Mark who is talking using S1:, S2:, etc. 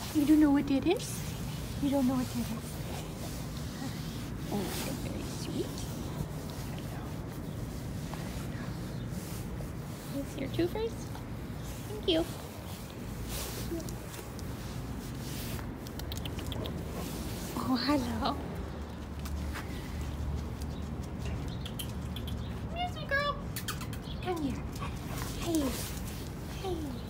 S1: You don't know what that is? You don't know what that is? Oh, you're very sweet. Is your two-face? Thank you. Oh, hello. Here's my girl. Come here. Hey. Hey.